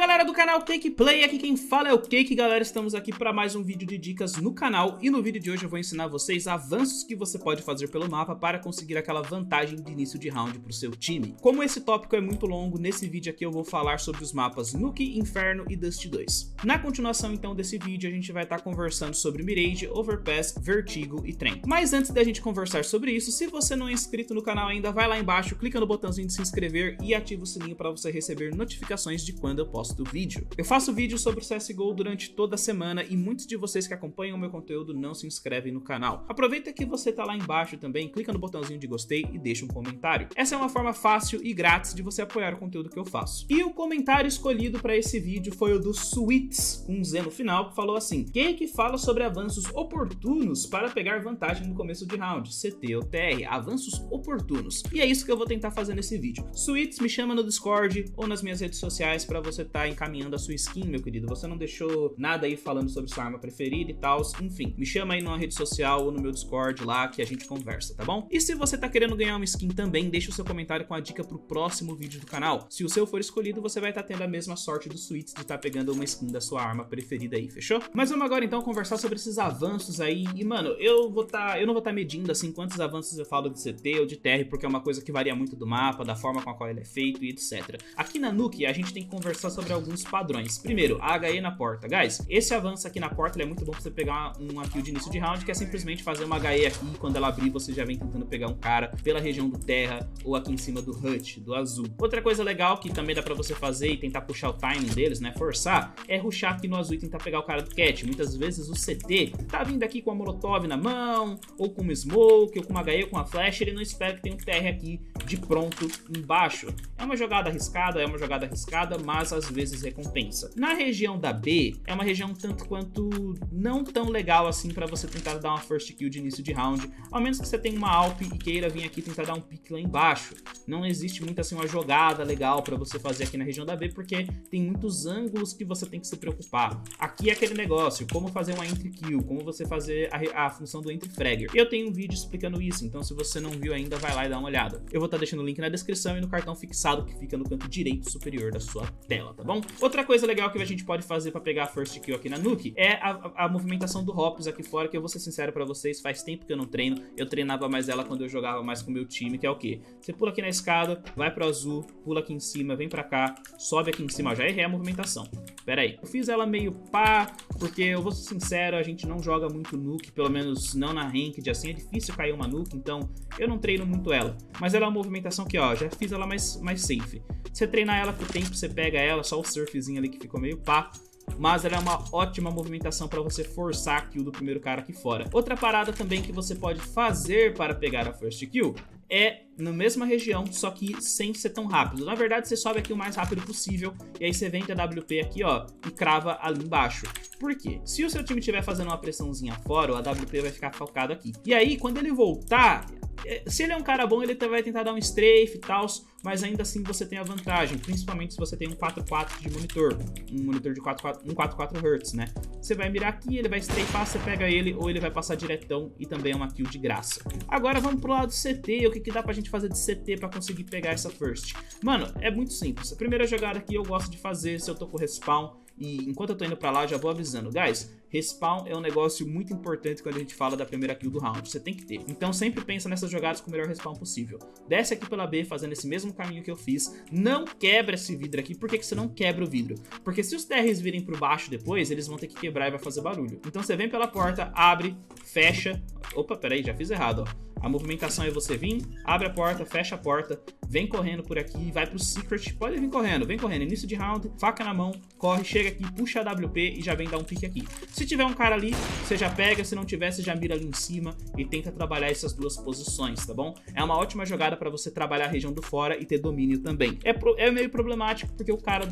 Galera do canal Cake Play, aqui quem fala é o Cake, galera. Estamos aqui para mais um vídeo de dicas no canal e no vídeo de hoje eu vou ensinar vocês avanços que você pode fazer pelo mapa para conseguir aquela vantagem de início de round para o seu time. Como esse tópico é muito longo, nesse vídeo aqui eu vou falar sobre os mapas Nuke, Inferno e Dust 2. Na continuação então desse vídeo a gente vai estar conversando sobre Mirage, Overpass, Vertigo e Trem. Mas antes da gente conversar sobre isso, se você não é inscrito no canal ainda, vai lá embaixo, clica no botãozinho de se inscrever e ativa o sininho para você receber notificações de quando eu posto vídeo. Eu faço vídeo sobre o CSGO durante toda a semana e muitos de vocês que acompanham o meu conteúdo não se inscrevem no canal. Aproveita que você tá lá embaixo também, clica no botãozinho de gostei e deixa um comentário. Essa é uma forma fácil e grátis de você apoiar o conteúdo que eu faço. E o comentário escolhido para esse vídeo foi o do Sweets, com um Z no final, que falou assim: quem é que fala sobre avanços oportunos para pegar vantagem no começo de round? CT ou TR, avanços oportunos. E é isso que eu vou tentar fazer nesse vídeo. Sweets, me chama no Discord ou nas minhas redes sociais para você estar encaminhando a sua skin, meu querido. Você não deixou nada aí falando sobre sua arma preferida e tal, enfim, me chama aí numa rede social ou no meu Discord lá que a gente conversa, tá bom? E se você tá querendo ganhar uma skin também, deixa o seu comentário com a dica pro próximo vídeo do canal. Se o seu for escolhido, você vai estar tendo a mesma sorte do Sweets de estar pegando uma skin da sua arma preferida aí, fechou? Mas vamos agora então conversar sobre esses avanços aí. E mano, eu não vou estar medindo assim quantos avanços eu falo de CT ou de TR, porque é uma coisa que varia muito do mapa, da forma com a qual ele é feito e etc. Aqui na Nuke a gente tem que conversar sobre alguns padrões. Primeiro, a HE na porta. Guys, esse avanço aqui na porta ele é muito bom pra você pegar uma kill de início de round, que é simplesmente fazer uma HE aqui e quando ela abrir você já vem tentando pegar um cara pela região do terra ou aqui em cima do hut, do azul. Outra coisa legal que também dá pra você fazer e tentar puxar o timing deles, né, forçar, é rushar aqui no azul e tentar pegar o cara do cat. Muitas vezes o CT tá vindo aqui com a molotov na mão, ou com uma smoke, ou com uma HE ou com uma flash, ele não espera que tenha um TR aqui de pronto embaixo. É uma jogada arriscada, mas às vezes recompensa. Na região da B, é uma região tanto quanto não tão legal assim pra você tentar dar uma first kill de início de round, ao menos que você tenha uma AWP e queira vir aqui tentar dar um pick lá embaixo. Não existe muito assim uma jogada legal pra você fazer aqui na região da B, porque tem muitos ângulos que você tem que se preocupar. Aqui é aquele negócio, como fazer uma entry kill, como você fazer a função do entry fragger. Eu tenho um vídeo explicando isso, então se você não viu ainda, vai lá e dá uma olhada. Eu vou estar deixando o link na descrição e no cartão fixado que fica no canto direito superior da sua tela, tá bom? Outra coisa legal que a gente pode fazer pra pegar a first kill aqui na Nuke é a movimentação do Hops aqui fora, que eu vou ser sincero pra vocês, faz tempo que eu não treino. Eu treinava mais ela quando eu jogava mais com o meu time, que é o quê? Você pula aqui na escada, vai pro azul, pula aqui em cima, vem pra cá, sobe aqui em cima. Ó, já errei a movimentação. Pera aí, eu fiz ela meio pá, porque eu vou ser sincero, a gente não joga muito Nuke, pelo menos não na ranked, assim, é difícil cair uma Nuke, então eu não treino muito ela. Mas ela é uma movimentação que, ó, já fiz ela mais safe. Você treinar ela com o tempo, você pega ela, só o surfzinho ali que ficou meio pá, mas ela é uma ótima movimentação para você forçar a kill do primeiro cara aqui fora. Outra parada também que você pode fazer para pegar a first kill é na mesma região, só que sem ser tão rápido. Na verdade, você sobe aqui o mais rápido possível e aí você vem com a WP aqui, ó, e crava ali embaixo. Por quê? Se o seu time estiver fazendo uma pressãozinha fora, a WP vai ficar focado aqui. E aí, quando ele voltar, se ele é um cara bom, ele vai tentar dar um strafe e tal, mas ainda assim você tem a vantagem, principalmente se você tem um 4.4 de monitor, um monitor de 144 Hz, né? Você vai mirar aqui, ele vai strafar, você pega ele, ou ele vai passar diretão e também é uma kill de graça. Agora vamos pro lado do CT, o que dá pra gente fazer de CT pra conseguir pegar essa first? Mano, é muito simples. A primeira jogada aqui eu gosto de fazer se eu tô com respawn, e enquanto eu tô indo pra lá, já vou avisando. Guys, respawn é um negócio muito importante quando a gente fala da primeira kill do round. Você tem que ter. Então sempre pensa nessas jogadas com o melhor respawn possível. Desce aqui pela B, fazendo esse mesmo caminho que eu fiz. Não quebra esse vidro aqui. Por que você não quebra o vidro? Porque se os TRs virem por baixo depois, eles vão ter que quebrar e vai fazer barulho. Então você vem pela porta, abre, fecha. Opa, peraí, já fiz errado, ó. A movimentação é você vir, abre a porta, fecha a porta, vem correndo por aqui, vai pro secret, pode vir correndo, início de round, faca na mão, corre, chega aqui, puxa a WP e já vem dar um pique aqui. Se tiver um cara ali, você já pega, se não tiver, você já mira ali em cima e tenta trabalhar essas duas posições, tá bom? É uma ótima jogada pra você trabalhar a região do fora e ter domínio também. É meio problemático porque o cara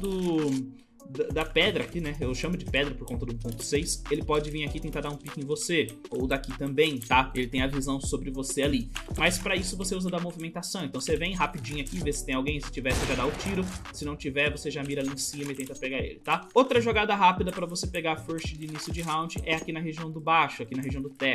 da pedra aqui, né, eu chamo de pedra por conta do 1.6, ele pode vir aqui e tentar dar um pique em você, ou daqui também, tá? Ele tem a visão sobre você ali, mas pra isso você usa da movimentação, então você vem rapidinho aqui, vê se tem alguém, se tiver você já dá o tiro, se não tiver você já mira ali em cima e tenta pegar ele, tá? Outra jogada rápida pra você pegar a first de início de round é aqui na região do baixo, aqui na região do terra.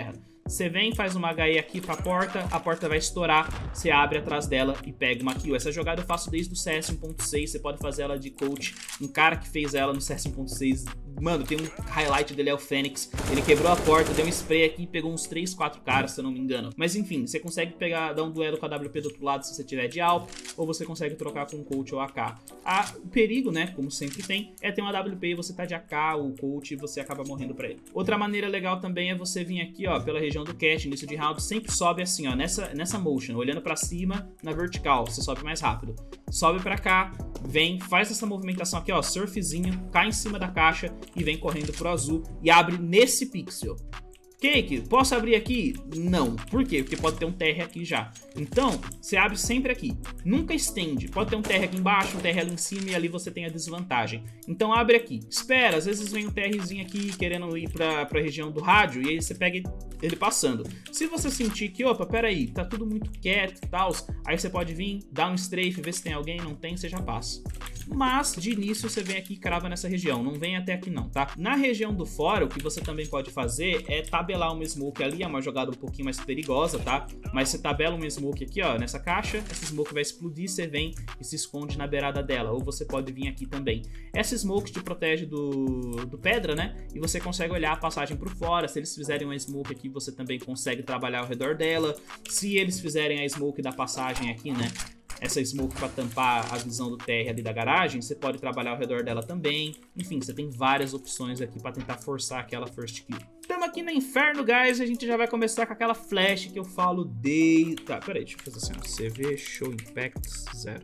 Você vem, faz uma HE aqui pra porta, a porta vai estourar, você abre atrás dela e pega uma kill. Essa jogada eu faço desde o CS 1.6, você pode fazer ela de coach. Um cara que fez ela no CS 1.6, mano, tem um highlight dele, é o Fênix. Ele quebrou a porta, deu um spray aqui e pegou uns 3, 4 caras, se eu não me engano. Mas enfim, você consegue pegar, dar um duelo com a WP do outro lado se você tiver de AWP, ou você consegue trocar com o coach ou AK. O perigo, né, como sempre tem, é ter uma WP e você tá de AK ou coach e você acaba morrendo pra ele. Outra maneira legal também é você vir aqui, ó, pela região do cache, início de round, sempre sobe assim, ó, nessa motion, olhando pra cima, na vertical, você sobe mais rápido. Sobe pra cá, vem, faz essa movimentação aqui, ó, surfzinho, cai em cima da caixa e vem correndo pro azul e abre nesse pixel. Cake, posso abrir aqui? Não. Por quê? Porque pode ter um TR aqui já. Então, você abre sempre aqui. Nunca estende. Pode ter um TR aqui embaixo, um TR ali em cima e ali você tem a desvantagem. Então abre aqui. Espera, às vezes vem um TRzinho aqui querendo ir pra região do rádio e aí você pega ele passando. Se você sentir que, opa, peraí, tá tudo muito quieto e tal, aí você pode vir, dar um strafe, ver se tem alguém, não tem, você já passa. Mas, de início, você vem aqui e crava nessa região, não vem até aqui não, tá? Na região do fora, o que você também pode fazer é tabelar uma smoke ali, é uma jogada um pouquinho mais perigosa, tá? Mas você tabela uma smoke aqui, ó, nessa caixa, essa smoke vai explodir, você vem e se esconde na beirada dela, ou você pode vir aqui também. Essa smoke te protege do pedra, né? E você consegue olhar a passagem por fora, se eles fizerem uma smoke aqui, você também consegue trabalhar ao redor dela. Se eles fizerem a smoke da passagem aqui, né? Essa smoke para tampar a visão do TR ali da garagem, você pode trabalhar ao redor dela também. Enfim, você tem várias opções aqui para tentar forçar aquela first kill. Estamos aqui no inferno, guys, e a gente já vai começar com aquela flash que eu falo de... Tá, peraí, deixa eu fazer assim, ó. CV Show Impact 0.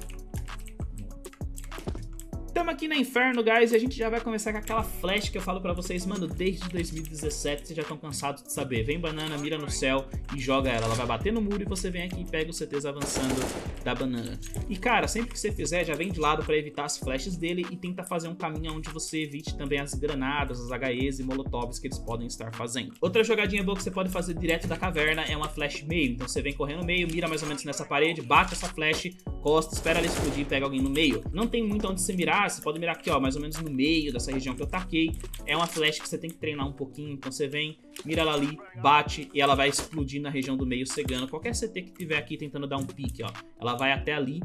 Estamos aqui no inferno, guys, e a gente já vai começar com aquela flash que eu falo pra vocês, mano, desde 2017, vocês já estão cansados de saber. Vem banana, mira no céu e joga ela. Ela vai bater no muro e você vem aqui e pega os CTs avançando da banana. E, cara, sempre que você fizer, já vem de lado pra evitar as flashes dele e tenta fazer um caminho onde você evite também as granadas, as HEs e molotovs que eles podem estar fazendo. Outra jogadinha boa que você pode fazer direto da caverna é uma flash meio. Então você vem correndo meio, mira mais ou menos nessa parede, bate essa flash, costa, espera ela explodir e pega alguém no meio. Não tem muito onde você mirar, você pode mirar aqui, ó, mais ou menos no meio dessa região que eu taquei. É uma flash que você tem que treinar um pouquinho, então você vem, mira ela ali, bate e ela vai explodir na região do meio cegando. Qualquer CT que tiver aqui tentando dar um pique, ó, ela vai até ali.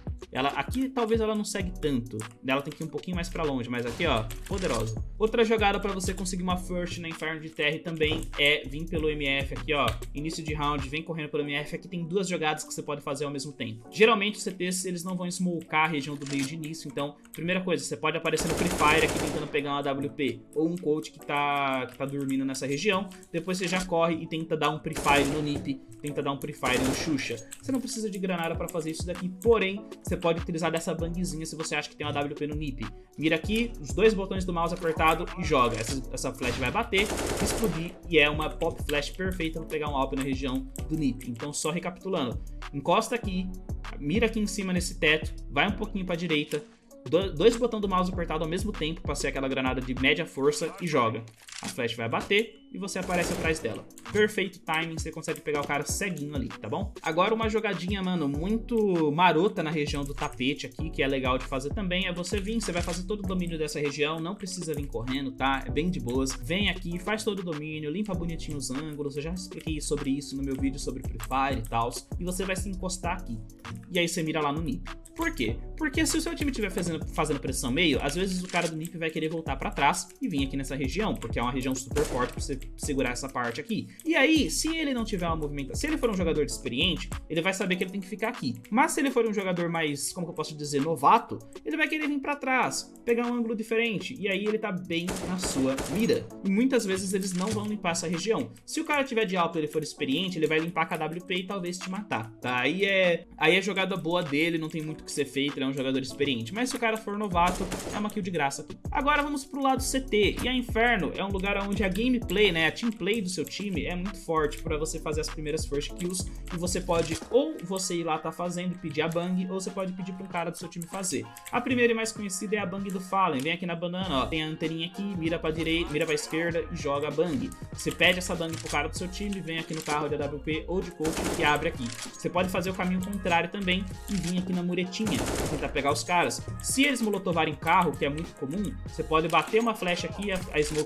Aqui talvez ela não segue tanto, ela tem que ir um pouquinho mais pra longe, mas aqui, ó, poderosa. Outra jogada pra você conseguir uma first na Inferno de TR também é vir pelo MF aqui, ó, início de round, vem correndo pelo MF. Aqui tem duas jogadas que você pode fazer ao mesmo tempo. Geralmente os CTs, eles não vão smocar a região do meio de início, então, primeira coisa, você pode aparecer no Free Fire aqui tentando pegar uma WP ou um coach que tá dormindo nessa região. Depois você já corre e tenta dar um Free Fire no NiP, tenta dar um Free Fire no Xuxa. Você não precisa de granada pra fazer isso daqui, porém, você pode utilizar dessa bangzinha se você acha que tem uma WP no NiP. Mira aqui, os dois botões do mouse apertado e joga. Essa flash vai bater, explodir e é uma pop flash perfeita para pegar um AWP na região do NiP. Então só recapitulando, encosta aqui, mira aqui em cima nesse teto, vai um pouquinho para a direita, dois botões do mouse apertado ao mesmo tempo para ser aquela granada de média força e joga. A flash vai bater e você aparece atrás dela. Perfeito timing, você consegue pegar o cara ceguinho ali, tá bom? Agora uma jogadinha, mano, muito marota na região do tapete aqui, que é legal de fazer também, é você vir, você vai fazer todo o domínio dessa região, não precisa vir correndo, tá? É bem de boas. Vem aqui, faz todo o domínio, limpa bonitinho os ângulos, eu já expliquei sobre isso no meu vídeo sobre Free Fire e tal, e você vai se encostar aqui. E aí você mira lá no NiP. Por quê? Porque se o seu time estiver fazendo pressão meio, às vezes o cara do NiP vai querer voltar pra trás e vir aqui nessa região, porque é uma região super forte pra você segurar essa parte aqui. E aí, se ele não tiver uma movimentação, se ele for um jogador experiente, ele vai saber que ele tem que ficar aqui. Mas se ele for um jogador mais, como que eu posso dizer, novato, ele vai querer vir pra trás, pegar um ângulo diferente, e aí ele tá bem na sua mira. E muitas vezes eles não vão limpar essa região. Se o cara tiver de alto e ele for experiente, ele vai limpar com a WP e talvez te matar, tá? Aí é jogada boa dele, não tem muito o que ser feito, ele é um jogador experiente. Mas se o cara for novato, é uma kill de graça aqui. Agora vamos pro lado CT, e a Inferno é um lugar onde a gameplay, né, a teamplay do seu time é muito forte para você fazer as primeiras first kills, e você pode ou você ir lá tá fazendo e pedir a bang, ou você pode pedir para um cara do seu time fazer. A primeira e mais conhecida é a bang do Fallen. Vem aqui na banana, ó, tem a anteninha aqui, mira pra direita, mira pra esquerda e joga a bang. Você pede essa bang pro cara do seu time, vem aqui no carro de AWP ou de coach e abre aqui. Você pode fazer o caminho contrário também e vir aqui na muretinha pra tentar pegar os caras. Se eles molotovarem carro, que é muito comum, você pode bater uma flash aqui, uma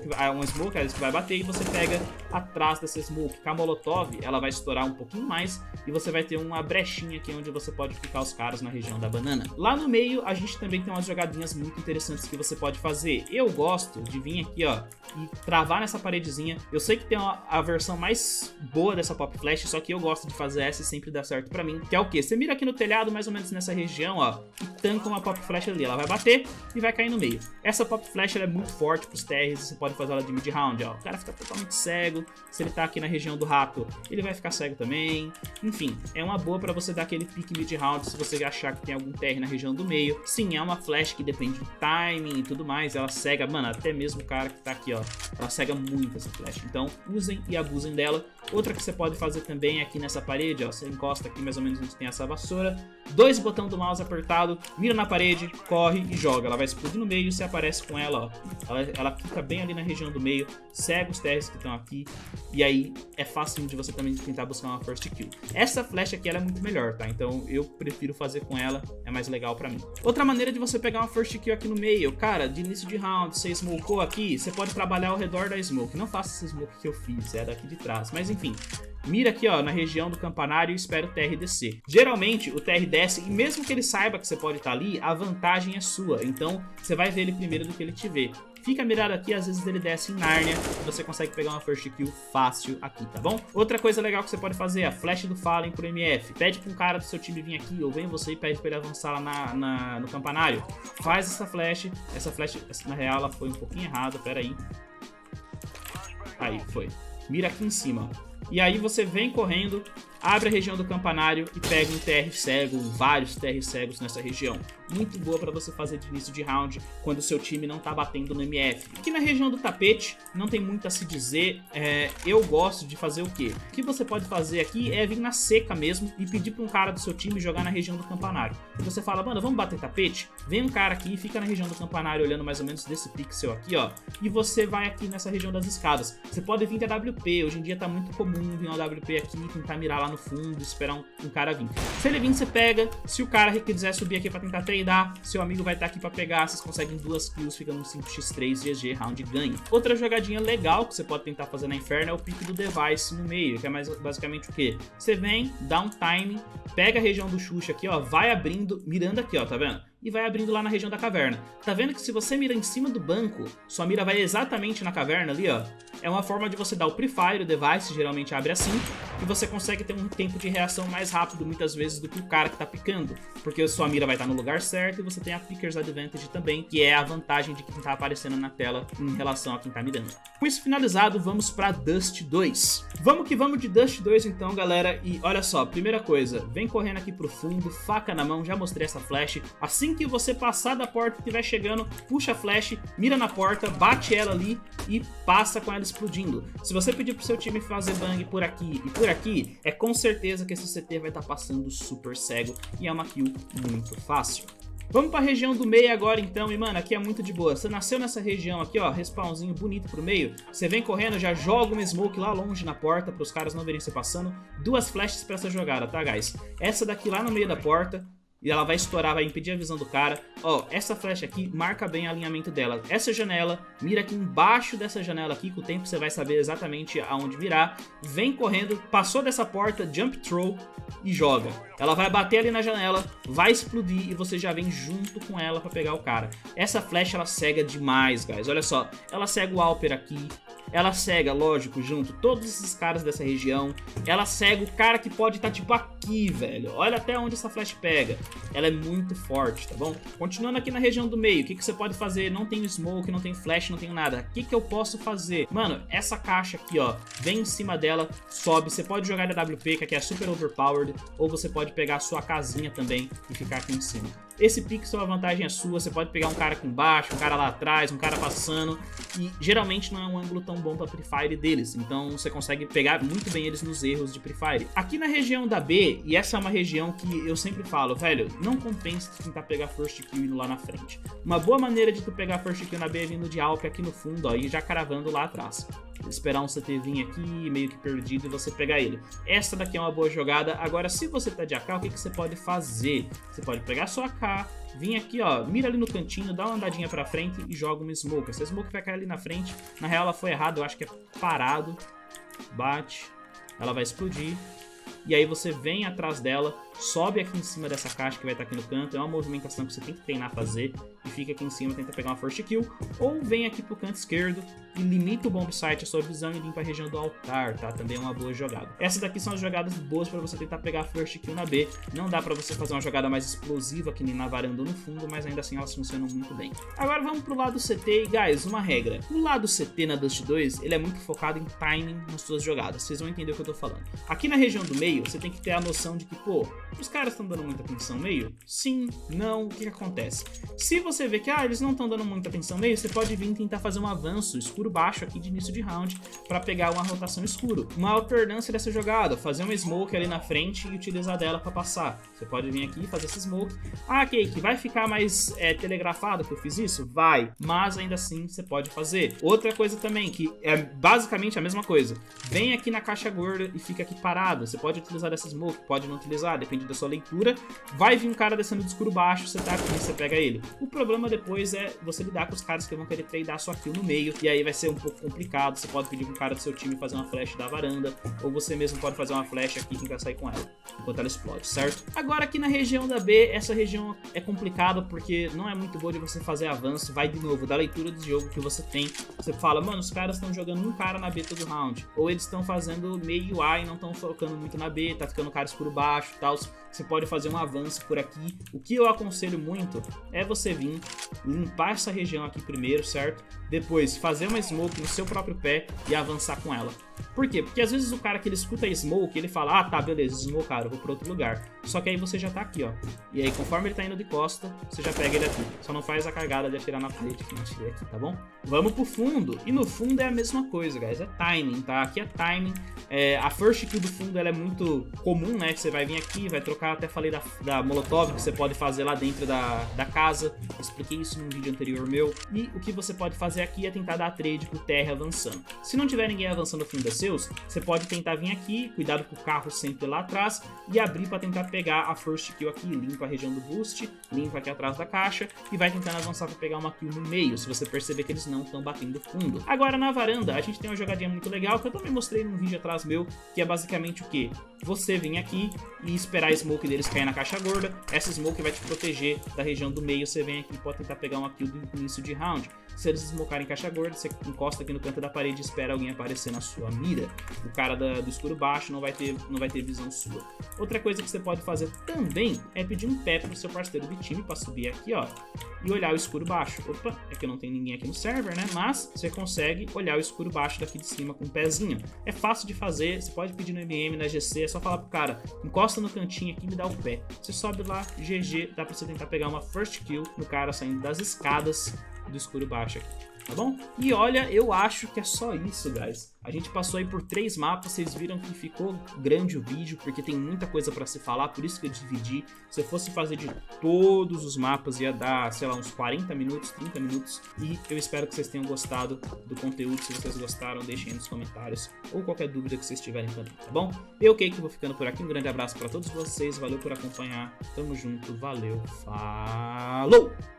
smoke, ela vai bater e você pega atrás dessa smoke. Com a molotov, ela vai estourar um pouquinho mais e você vai ter uma brechinha aqui onde você pode picar os caras na região da banana. Lá no meio, a gente também tem umas jogadinhas muito interessantes que você pode fazer. Eu gosto de vir aqui, ó, e travar nessa paredezinha. Eu sei que tem a versão mais boa dessa pop flash, só que eu gosto de fazer essa e sempre dá certo pra mim. Que é o quê? Você mira aqui no telhado, mais ou menos nessa região, ó, e tanca uma pop flash ali. Ela vai bater e vai cair no meio. Essa pop flash ela é muito forte pros TRs, você pode fazer ela de mid-round, ó. O cara fica totalmente cego. Se ele tá aqui na região do rato, ele vai ficar cego também. Enfim, é uma boa pra você dar aquele pique mid-round se você achar que tem algum TR na região do meio. Sim, é uma flash que depende do timing e tudo mais. Ela cega, mano, até mesmo o cara que tá aqui, ó. Ela cega muito essa flash. Então, usem e abusem dela. Outra que você pode fazer também é aqui nessa parede, ó. Você encosta aqui mais ou menos onde tem essa vassoura. 2 botões do mouse apertado, mira na parede, corre e joga. Ela vai explodir no meio e você aparece com ela, ó. Ela fica bem ali na região do meio, cega os TRs que estão aqui. E aí é fácil de você também tentar buscar uma first kill. Essa flash aqui ela é muito melhor, tá? Então eu prefiro fazer com ela, é mais legal pra mim. Outra maneira de você pegar uma first kill aqui no meio, cara, de início de round, você smokeou aqui, você pode trabalhar ao redor da smoke. Não faça esse smoke que eu fiz, é daqui de trás. Mas enfim, mira aqui, ó, na região do campanário e espera o TR descer. Geralmente o TR desce e mesmo que ele saiba que você pode estar ali, a vantagem é sua. Então você vai ver ele primeiro do que ele te vê. Fica mirado aqui, às vezes ele desce em Nárnia e você consegue pegar uma first kill fácil aqui, tá bom? Outra coisa legal que você pode fazer é a flash do Fallen pro MF. Pede pra um cara do seu time vir aqui, ou vem você e pede pra ele avançar lá no campanário. Faz essa flash na real ela foi um pouquinho errada, pera aí. Aí, foi. Mira aqui em cima, ó. E aí você vem correndo, abre a região do campanário e pega um TR cego, vários TR cegos nessa região. Muito boa para você fazer de início de round quando o seu time não tá batendo no MF. Aqui na região do tapete não tem muito a se dizer, eu gosto de fazer o quê? O que você pode fazer aqui é vir na seca mesmo e pedir para um cara do seu time jogar na região do campanário. E você fala, mano, vamos bater tapete? Vem um cara aqui e fica na região do campanário olhando mais ou menos desse pixel aqui, ó. E você vai aqui nessa região das escadas. Você pode vir de AWP, hoje em dia tá muito comum vir uma AWP aqui, tentar mirar lá no fundo, esperar um cara vir. Se ele vir, você pega. Se o cara que quiser subir aqui pra tentar treinar, seu amigo vai estar aqui pra pegar. Vocês conseguem 2 kills, fica no 5x3, GG, round ganha. Outra jogadinha legal que você pode tentar fazer na Inferno é o pique do device no meio, que é mais basicamente o quê? Você vem, dá um time, pega a região do Xuxa aqui, ó, vai abrindo, mirando aqui, ó, tá vendo? E vai abrindo lá na região da caverna. Tá vendo que se você mira em cima do banco, sua mira vai exatamente na caverna ali, ó. É uma forma de você dar o pre-fire, o device geralmente abre assim, e você consegue ter um tempo de reação mais rápido muitas vezes do que o cara que tá picando, porque a sua mira vai estar no lugar certo e você tem a Picker's Advantage também, que é a vantagem de quem tá aparecendo na tela em relação a quem tá mirando. Com isso finalizado, vamos pra Dust 2. Vamos que vamos de Dust 2 então, galera, e olha só, primeira coisa, vem correndo aqui pro fundo, faca na mão, já mostrei essa flash. Assim que você passar da porta e estiver chegando, puxa a flash, mira na porta, bate ela ali e passa com ela explodindo. Se você pedir pro seu time fazer bang por aqui e por aqui, é com certeza que esse CT vai estar passando super cego e é uma kill muito fácil. Vamos pra região do meio agora então, e mano, aqui é muito de boa. Você nasceu nessa região aqui, ó, respawnzinho bonito pro meio. Você vem correndo, já joga uma smoke lá longe na porta, pros caras não verem você passando. 2 flashes pra essa jogada, tá, guys? Essa daqui lá no meio da porta, e ela vai estourar, vai impedir a visão do cara. Ó, essa flecha aqui marca bem o alinhamento dela. Essa janela, mira aqui embaixo dessa janela aqui, com o tempo você vai saber exatamente aonde mirar. Vem correndo, passou dessa porta, jump throw e joga. Ela vai bater ali na janela, vai explodir e você já vem junto com ela pra pegar o cara. Essa flecha, ela cega demais, guys. Olha só, ela cega o Alper aqui. Ela cega, lógico, junto todos esses caras dessa região. Ela cega o cara que pode estar tipo aqui, velho. Olha até onde essa flash pega. Ela é muito forte, tá bom? Continuando aqui na região do meio, o que você pode fazer? Não tem smoke, não tem flash, não tem nada. O que eu posso fazer? Mano, essa caixa aqui, ó, vem em cima dela, sobe. Você pode jogar da WP, que aqui é super overpowered, ou você pode pegar a sua casinha também e ficar aqui em cima. Esse pixel, a vantagem é sua, você pode pegar um cara aqui embaixo, um cara lá atrás, um cara passando, e geralmente não é um ângulo tão bom pra pre-fire deles, então você consegue pegar muito bem eles nos erros de pre-fire. Aqui na região da B, e essa é uma região que eu sempre falo, velho, não compensa tu tentar pegar first kill indo lá na frente. Uma boa maneira de tu pegar first kill na B é vindo de Alp aqui no fundo, ó, e já caravando lá atrás. Esperar um CT vir aqui, meio que perdido, e você pegar ele. Essa daqui é uma boa jogada. Agora, se você tá de AK, o que você pode fazer? Você pode pegar sua AK, trocar, vir aqui, ó, mira ali no cantinho, dá uma andadinha pra frente e joga uma smoke. Essa smoke vai cair ali na frente. Na real ela foi errada, eu acho que é parado. Bate, ela vai explodir. E aí você vem atrás dela, sobe aqui em cima dessa caixa que vai estar aqui no canto. É uma movimentação que você tem que treinar a fazer. E fica aqui em cima, tenta pegar uma first kill. Ou vem aqui pro canto esquerdo e limita o bomb site, a sua visão, e limpa a região do altar, tá? Também é uma boa jogada. Essas daqui são as jogadas boas para você tentar pegar a first kill na B. Não dá para você fazer uma jogada mais explosiva que nem na varanda ou no fundo, mas ainda assim elas funcionam muito bem. Agora vamos pro lado CT e, guys, uma regra. O lado CT na Dust 2, ele é muito focado em timing nas suas jogadas. Vocês vão entender o que eu tô falando. Aqui na região do meio, você tem que ter a noção de que, pô, os caras estão dando muita atenção meio? Sim, não, o que acontece? Se você vê que, eles não estão dando muita atenção meio, você pode vir tentar fazer um avanço escuro baixo aqui de início de round para pegar uma rotação escuro. Uma alternância dessa jogada, fazer uma smoke ali na frente e utilizar dela para passar. Você pode vir aqui e fazer essa smoke. Cake, vai ficar mais telegrafado que eu fiz isso? Vai, mas ainda assim você pode fazer. Outra coisa também, que é basicamente a mesma coisa. Vem aqui na caixa gorda e fica aqui parado. Você pode utilizar essa smoke, pode não utilizar, depende da sua leitura. Vai vir um cara descendo de escuro baixo, você tá aqui e você pega ele. O problema depois é você lidar com os caras que vão querer tradear sua kill no meio, e aí vai ser um pouco complicado. Você pode pedir para um cara do seu time fazer uma flash da varanda, ou você mesmo pode fazer uma flash aqui e tentar sair com ela, enquanto ela explode, certo? Agora aqui na região da B, essa região é complicada porque não é muito boa de você fazer avanço. Vai de novo da leitura do jogo que você tem. Você fala, mano, os caras estão jogando um cara na B todo round, ou eles estão fazendo meio A e não estão focando muito na B, tá ficando cara escuro baixo e tal. Você pode fazer um avanço por aqui. O que eu aconselho muito é você vir limpar essa região aqui primeiro, certo? Depois fazer uma smoke no seu próprio pé e avançar com ela. Por quê? Porque às vezes o cara que ele escuta a smoke, ele fala, tá, beleza, smokearam, eu vou pra outro lugar. Só que aí você já tá aqui, ó. E aí conforme ele tá indo de costa, você já pega ele aqui. Só não faz a cargada de atirar na parede que eu atirei aqui, tá bom? Vamos pro fundo. E no fundo é a mesma coisa, guys. É timing, tá? Aqui é timing. A first kill do fundo ela é muito comum, né? Que você vai vir aqui, vai trocar, até falei da molotov que você pode fazer lá dentro da casa. Eu expliquei isso num vídeo anterior meu. E o que você pode fazer aqui é tentar dar trade pro TR avançando. Se não tiver ninguém avançando no fundo da seus, você pode tentar vir aqui, cuidado com o carro sempre lá atrás, e abrir para tentar pegar a first kill aqui. Limpa a região do boost, limpa aqui atrás da caixa e vai tentando avançar para pegar uma kill no meio, se você perceber que eles não estão batendo fundo. Agora na varanda, a gente tem uma jogadinha muito legal que eu também mostrei num vídeo atrás meu, que é basicamente o que? Você vem aqui e esperar a smoke deles cair na caixa gorda. Essa smoke vai te proteger da região do meio. Você vem aqui e pode tentar pegar uma kill do início de round. Se eles smocarem em caixa gorda, você encosta aqui no canto da parede e espera alguém aparecer na sua mira. O cara do escuro baixo não vai ter visão sua. Outra coisa que você pode fazer também é pedir um pé pro seu parceiro de time para subir aqui, ó, e olhar o escuro baixo. Opa, é que não tem ninguém aqui no server, né? Mas você consegue olhar o escuro baixo daqui de cima com um pezinho. É fácil de fazer, você pode pedir no MM, na GC, é só falar pro cara, encosta no cantinho aqui e me dá o pé. Você sobe lá, GG, dá pra você tentar pegar uma first kill no cara saindo das escadas do escuro baixo aqui, tá bom? E olha, eu acho que é só isso, guys. A gente passou aí por 3 mapas, vocês viram que ficou grande o vídeo, porque tem muita coisa pra se falar, por isso que eu dividi. Se eu fosse fazer de todos os mapas, ia dar, sei lá, uns 40 minutos, 30 minutos. E eu espero que vocês tenham gostado do conteúdo. Se vocês gostaram, deixem aí nos comentários, ou qualquer dúvida que vocês tiverem também, tá bom? Eu, Cake, vou ficando por aqui. Um grande abraço pra todos vocês, valeu por acompanhar, tamo junto, valeu, falou!